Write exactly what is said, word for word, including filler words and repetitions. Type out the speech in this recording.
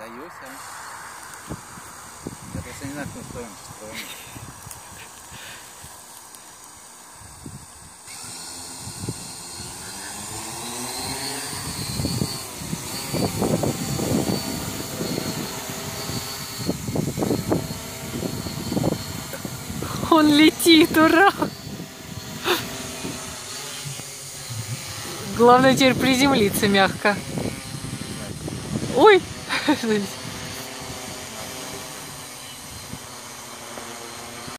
боюсь, а? Я просто не знаю, в какую сторону строим. Он летит, ура! Главное теперь приземлиться мягко. Ой!